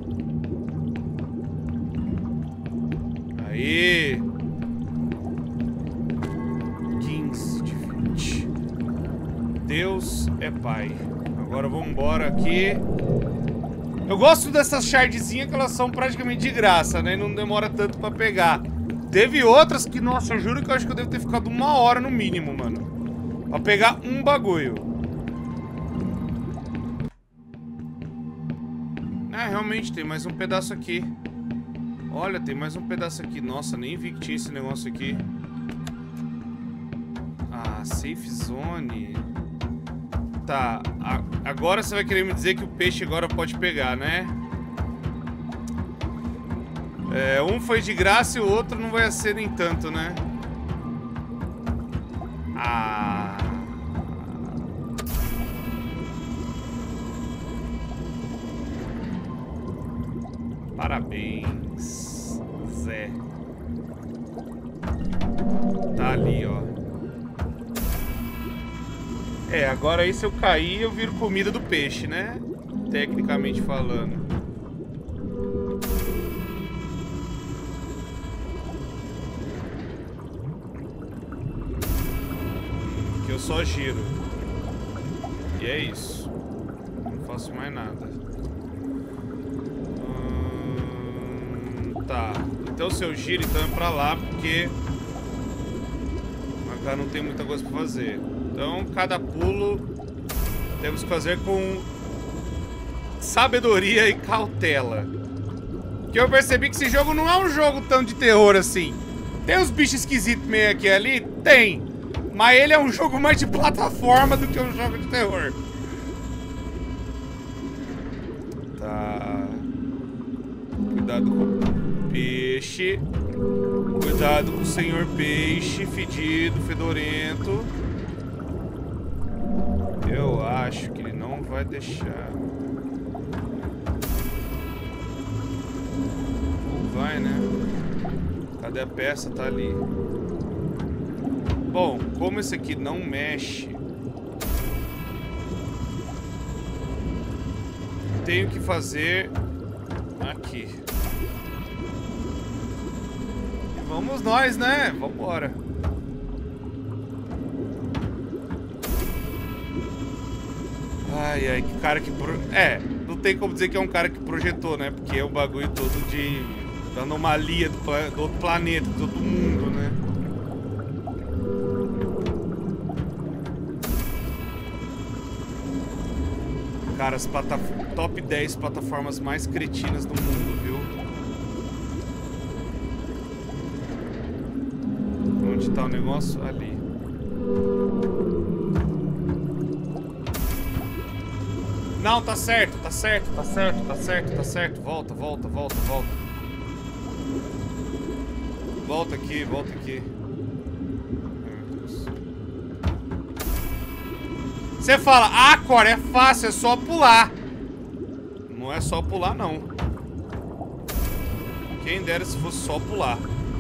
Aê! 15 de 20. Deus é pai. Agora vamos embora aqui. Eu gosto dessas shardzinhas que elas são praticamente de graça, né? E não demora tanto pra pegar. Teve outras que, nossa, eu juro que eu acho que eu devo ter ficado 1 hora no mínimo, mano. Pra pegar um bagulho. Realmente tem mais um pedaço aqui. Olha, tem mais um pedaço aqui. Nossa, nem vi que tinha esse negócio aqui. Ah, safe zone. Tá, agora você vai querer me dizer que o peixe agora pode pegar, né? Um foi de graça e o outro não vai ser nem tanto, né? Ah... Parabéns, Zé. Tá ali, ó. Agora aí se eu cair, eu viro comida do peixe, né? Tecnicamente falando. Que eu só giro. E é isso. Não faço mais nada. Tá. Então se eu giro, então é pra lá, porque cá não tem muita coisa pra fazer. Então, cada pulo temos que fazer com sabedoria e cautela. Que eu percebi que esse jogo não é um jogo tão de terror assim. Tem uns bichos esquisitos meio aqui e ali? Tem. Mas ele é um jogo mais de plataforma do que um jogo de terror. Tá. Cuidado com o peixe. Cuidado com o senhor peixe fedido, fedorento. Eu acho que ele não vai deixar. Ou vai, né? Cadê a peça? Tá ali. Bom, como esse aqui não mexe, tenho que fazer aqui. E vamos nós, né? Vambora. Ai, ai, que cara que... não tem como dizer que é um cara que projetou, né? Porque é um bagulho todo de anomalia do outro planeta, de todo mundo, né? Cara, as top 10 plataformas mais cretinas do mundo, viu? Onde tá o negócio? Ali. Não, tá certo, tá certo, tá certo, tá certo, tá certo. Volta, volta, volta, volta. Volta aqui, volta aqui. Você fala, ah, Core, é fácil, é só pular. Não é só pular, não. Quem dera se fosse só pular.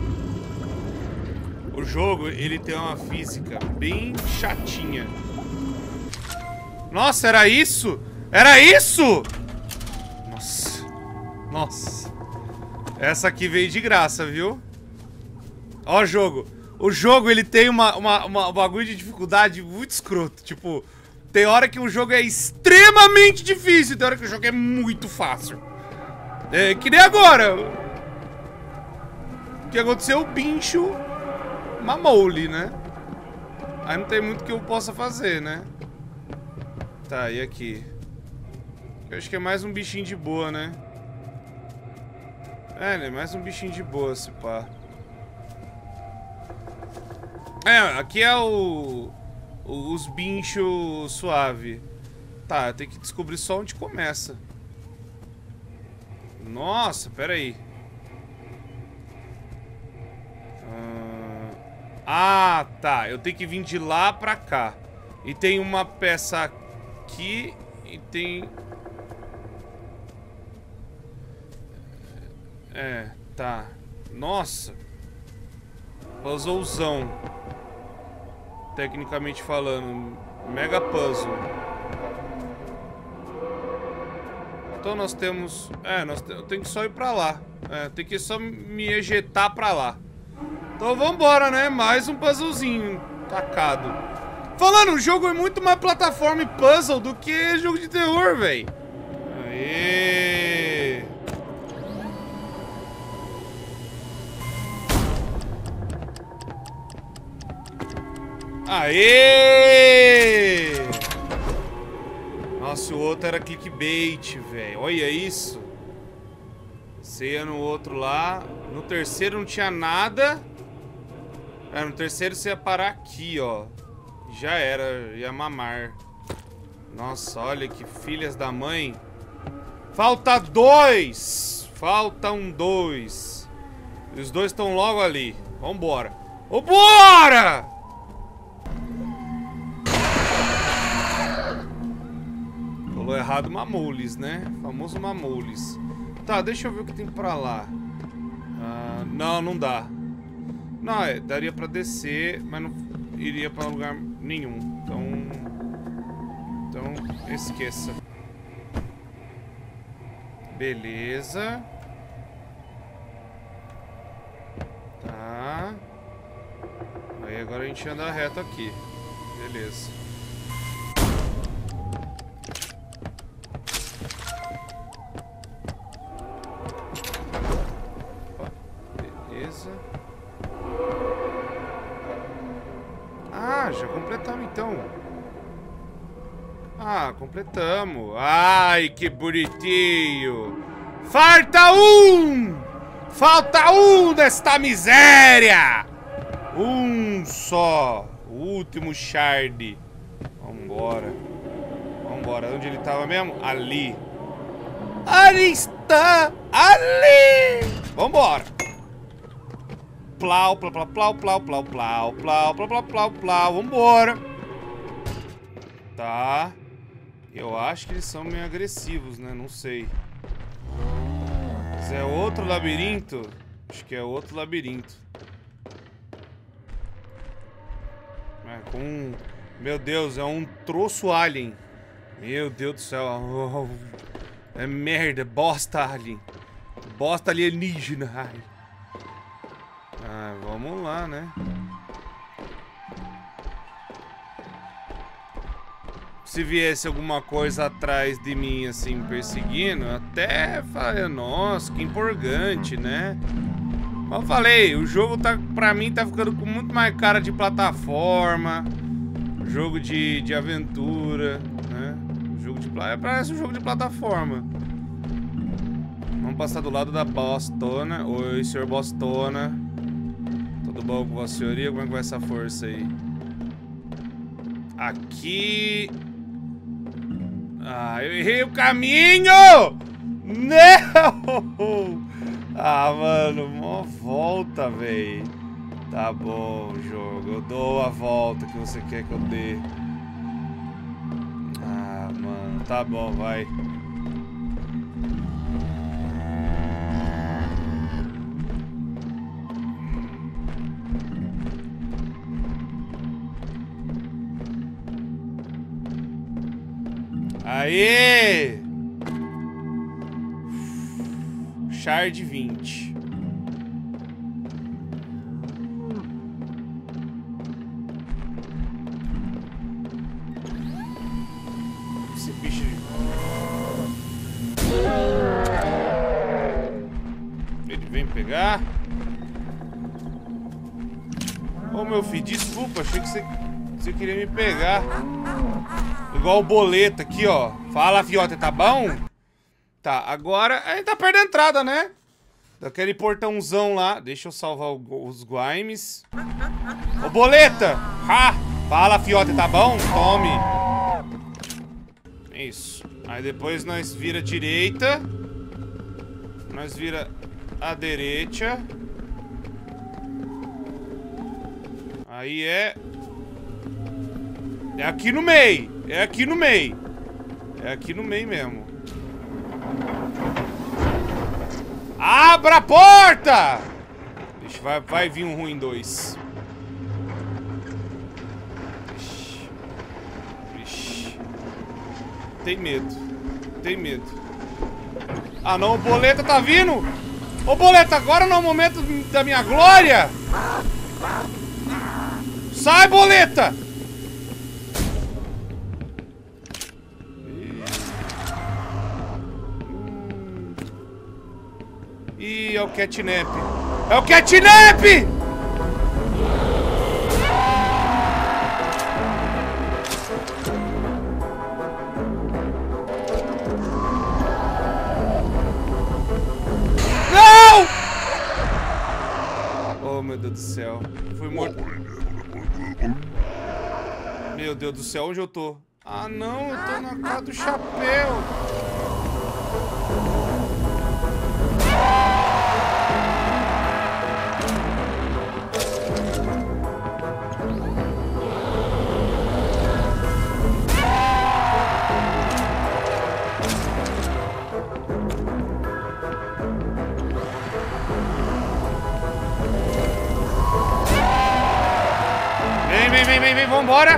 O jogo, ele tem uma física bem chatinha. Nossa, era isso? Era isso? Nossa. Nossa. Essa aqui veio de graça, viu? Ó o jogo. O jogo, ele tem uma bagulho de dificuldade muito escroto. Tipo... Tem hora que o jogo é extremamente difícil, tem hora que o jogo é muito fácil. É que nem agora. O que aconteceu? O bicho mamou-lhe, né? Aí não tem muito que eu possa fazer, né? Tá, e aqui? Eu acho que é mais um bichinho de boa, né? É, né? Mais um bichinho de boa, se pá. É, aqui é os bichos suave. Tá, tem que descobrir só onde começa. Nossa, pera aí. Ah, tá. Eu tenho que vir de lá pra cá. E tem uma peça aqui e tem... É, tá. Nossa. Puzzlezão. Tecnicamente falando. Mega puzzle. Então nós temos... eu tenho que só ir pra lá. Tem que só me ejetar pra lá. Então vambora, né? Mais um puzzlezinho tacado. Falando, o jogo é muito mais plataforma e puzzle do que jogo de terror, velho. Aê! Aê! Nossa, o outro era clickbait, velho. Olha isso. Você ia no outro lá. No terceiro não tinha nada. No terceiro você ia parar aqui, ó. Já era, ia mamar. Nossa, olha que filhas da mãe. Falta 2. Faltam 2. E os dois estão logo ali. Vambora. Vambora! Falou errado Mamoulis, né? Famoso Mamoulis. Tá, deixa eu ver o que tem pra lá. Não, não dá. Não, daria pra descer, mas não iria pra lugar nenhum. Então, esqueça. Beleza. Tá. Aí agora a gente anda reto aqui. Beleza. Opa, beleza. Ah, já completamos então. Ah, completamos. Ai, que bonitinho. Falta um! Falta um desta miséria! Um só. O último shard. Vambora. Vambora. Onde ele tava mesmo? Ali. Ali está! Ali! Vambora! Plau, plau, plau, plau, plau, plau, plau, plau, plau, plau, plau, plau. Vambora! Tá. Eu acho que eles são meio agressivos, né? Não sei. Mas é outro labirinto? Acho que é outro labirinto. É com... Meu Deus, é um troço alien. Meu Deus do céu. É merda, bosta alien. Bosta alienígena. Ai. Ah, vamos lá, né? Se viesse alguma coisa atrás de mim, assim, perseguindo, eu até falei, nossa, que empolgante, né? Mas eu falei, o jogo tá, pra mim, tá ficando com muito mais cara de plataforma, jogo de aventura, né? Jogo de parece um jogo de plataforma. Vamos passar do lado da Bostona. Oi, senhor Bostona. Tudo bom com você, senhoria? Como é que vai essa força aí? Aqui... Ah, eu errei o caminho! Não! Ah, mano, uma volta, véi. Tá bom, jogo. Eu dou a volta que você quer que eu dê. Ah, mano, tá bom, vai. Aê! Shard 20. Esse bicho... Ele vem pegar. Ô, meu filho, desculpa, achei que você queria me pegar. Igual o boleto aqui, ó. Fala, fiote, tá bom? Tá, agora a gente tá perto da entrada, né? Daquele portãozão lá. Deixa eu salvar os guaimes. Ô, boleta! Ha! Fala, fiote, tá bom? Tome. Isso. Aí depois nós vira a direita. Nós vira a direita. Aí é... É aqui no meio. É aqui no meio. É aqui no meio mesmo. Abra a porta! Deixa, vai vir um ruim 2. Ixi. Tem medo. Tem medo. Ah não, o boleta tá vindo! Ô boleta, agora não é o momento da minha glória! Sai, boleta! Ih, é o catnap. É o catnap! Não! Oh, meu Deus do céu. Fui morto. Meu Deus do céu, onde eu tô? Ah, não, eu tô na casa do chapéu. Vem, vambora!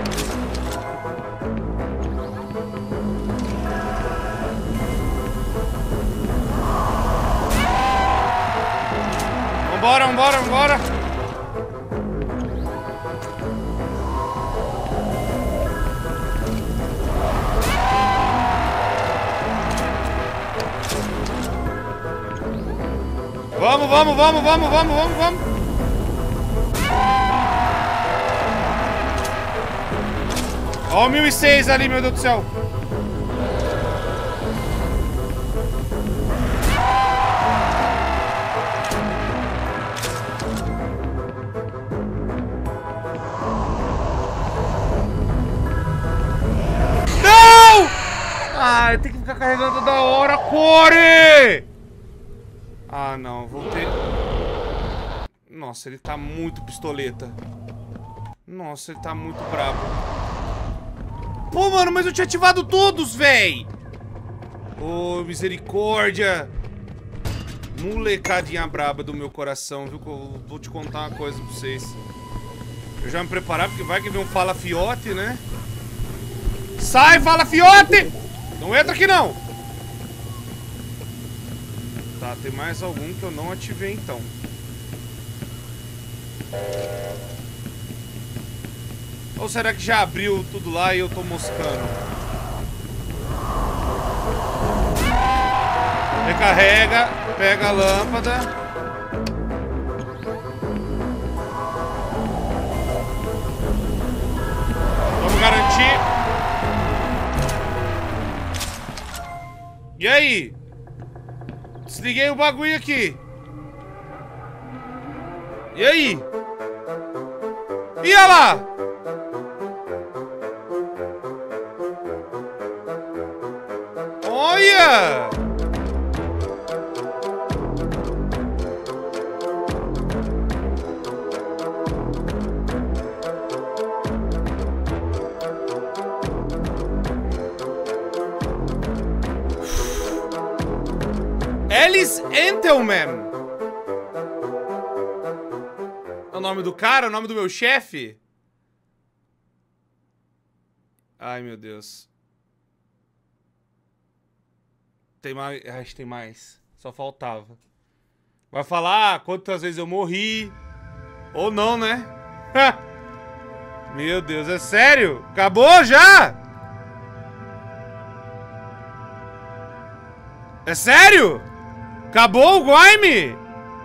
Vambora! Vamos! Ó o 1006 ali, meu Deus do céu. Não! Ai, tem que ficar carregando toda hora, Core! Ah, não, vou ter... Nossa, ele tá muito pistoleta. Nossa, ele tá muito brabo. Pô, mano, mas eu tinha ativado todos, véi! Ô, misericórdia! Molecadinha braba do meu coração, viu? Que eu vou te contar uma coisa pra vocês. Eu já me preparar, porque vai que vem um Fala Fiote, né? Sai, Fala Fiote! Não entra aqui, não! Tá, tem mais algum que eu não ativei, então. Ou será que já abriu tudo lá e eu tô moscando? Recarrega, pega a lâmpada. Vamos garantir. E aí? Desliguei o bagulho aqui. E aí? E olha lá! Olha! Alice Entelman. É o nome do cara? É o nome do meu chefe? Ai, meu Deus. Tem mais. Acho que tem mais. Só faltava. Vai falar quantas vezes eu morri. Ou não, né? Meu Deus, é sério? Acabou já? É sério? Acabou o Grime?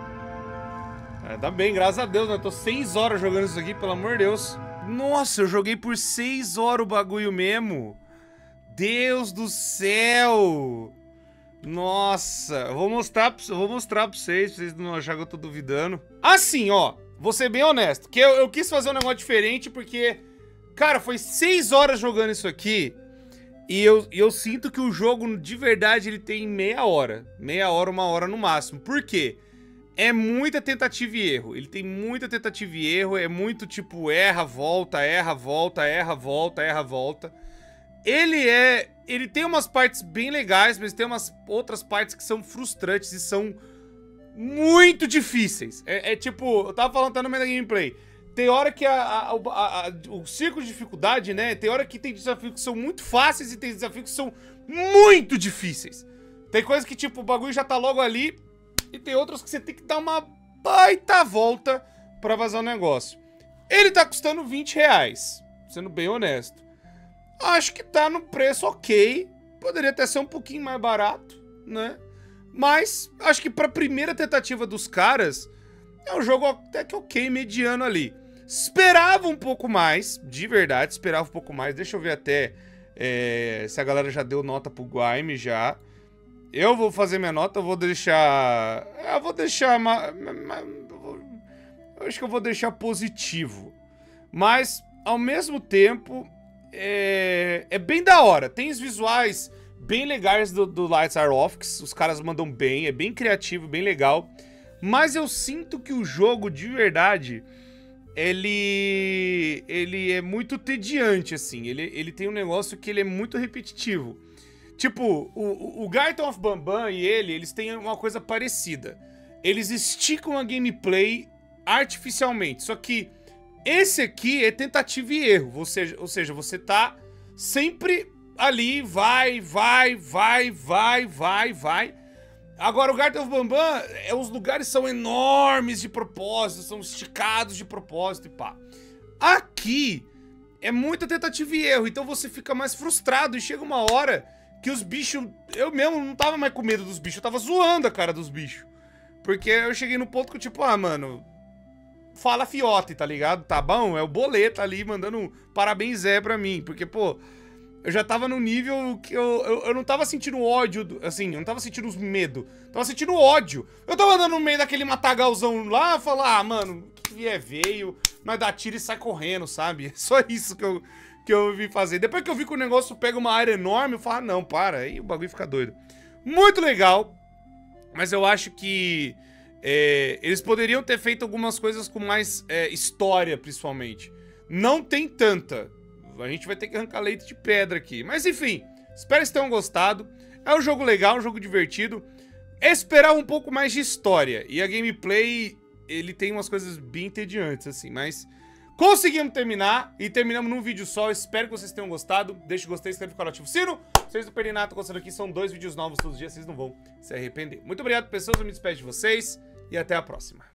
Tá bem, graças a Deus, né? Eu tô 6 horas jogando isso aqui, pelo amor de Deus. Nossa, eu joguei por 6 horas o bagulho mesmo. Deus do céu. Nossa, eu vou mostrar pra vocês não acharem que eu tô duvidando. Assim, ó, vou ser bem honesto, que eu quis fazer um negócio diferente porque, cara, foi 6 horas jogando isso aqui e eu sinto que o jogo, de verdade, ele tem meia hora, 1 hora no máximo. Por quê? É muita tentativa e erro, ele tem muita tentativa e erro, é muito tipo erra, volta, erra, volta, erra, volta, erra, volta. Ele tem umas partes bem legais, mas tem umas outras partes que são frustrantes e são muito difíceis. Tipo, eu tava falando até no meio da gameplay. Tem hora que o círculo de dificuldade, né? Tem hora que tem desafios que são muito fáceis e tem desafios que são muito difíceis. Tem coisa que, tipo, o bagulho já tá logo ali e tem outros que você tem que dar uma baita volta pra vazar o negócio. Ele tá custando R$20, sendo bem honesto. Acho que tá no preço ok. Poderia até ser um pouquinho mais barato, né? Mas acho que pra primeira tentativa dos caras, é um jogo até que ok, mediano ali. Esperava um pouco mais, de verdade, esperava um pouco mais. Deixa eu ver até se a galera já deu nota pro Grime já. Eu vou fazer minha nota, eu vou deixar... Eu vou deixar... Eu acho que eu vou deixar positivo. Mas, ao mesmo tempo... É bem da hora. Tem os visuais bem legais do Lights Are Off, que os caras mandam bem, é bem criativo, bem legal. Mas eu sinto que o jogo, de verdade, ele é muito tediante, assim. Ele tem um negócio que ele é muito repetitivo. Tipo, o Gaëtan of Bambam e eles têm uma coisa parecida. Eles esticam a gameplay artificialmente, só que esse aqui é tentativa e erro, ou seja, você tá sempre ali, vai. Agora, o Gaëtan of Bambam, os lugares são enormes de propósito, são esticados de propósito e pá. Aqui, é muita tentativa e erro, então você fica mais frustrado e chega uma hora que os bichos... Eu mesmo não tava mais com medo dos bichos, eu tava zoando a cara dos bichos. Porque eu cheguei no ponto que eu tipo, ah, mano... fala fiote, tá ligado? Tá bom? É o Boleta ali mandando um parabéns Zé pra mim. Porque, pô, eu já tava no nível que eu não tava sentindo ódio, assim, eu não tava sentindo os medo. Tava sentindo ódio. Eu tava andando no meio daquele matagalzão lá, falar, ah, mano, que vier veio, nós dá tiro e sai correndo, sabe? É só isso que eu vim fazer. Depois que eu vi que o negócio pega uma área enorme, eu falo, ah, não, para, aí o bagulho fica doido. Muito legal, mas eu acho que eles poderiam ter feito algumas coisas com mais história, principalmente. Não tem tanta. A gente vai ter que arrancar leite de pedra aqui. Mas enfim, espero que vocês tenham gostado. É um jogo legal, um jogo divertido. Esperar um pouco mais de história. E a gameplay, ele tem umas coisas bem entediantes, assim. Mas conseguimos terminar. E terminamos num vídeo só. Espero que vocês tenham gostado. Deixa o gostei, inscreve no canal, ativa o sino. Vocês não perdem nada, tô gostando aqui. São 2 vídeos novos todos os dias. Vocês não vão se arrepender. Muito obrigado, pessoas. Eu me despeço de vocês. E até a próxima.